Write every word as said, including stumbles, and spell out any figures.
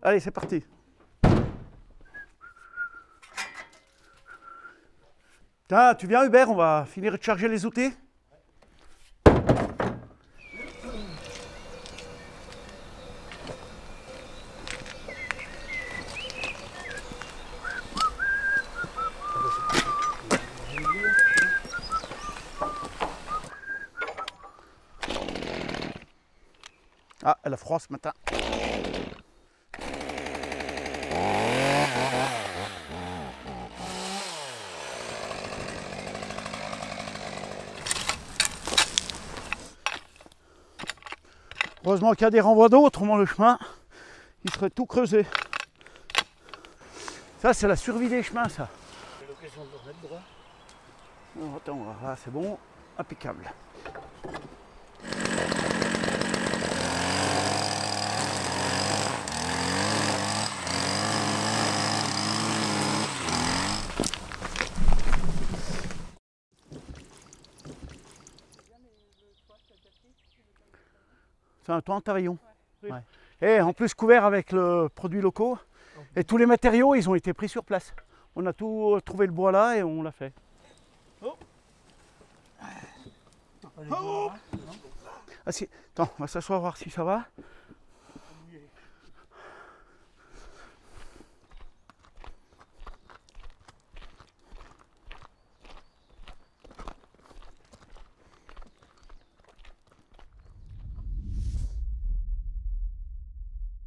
Allez, c'est parti. Tiens, tu viens Hubert, on va finir de charger les outils. Ah, elle a froid ce matin. Heureusement qu'il y a des renvois d'eau, autrement le chemin, il serait tout creusé. Ça, c'est la survie des chemins, ça. C'est l'occasion de le remettre droit. Oh, attends, là, c'est bon, impeccable. C'est un toit en taillon. Ouais. Ouais. Et en plus couvert avec le produit locaux. Et tous les matériaux, ils ont été pris sur place. On a tout trouvé le bois là et on l'a fait. Oh. Oh. Ah si, attends, on va s'asseoir voir si ça va.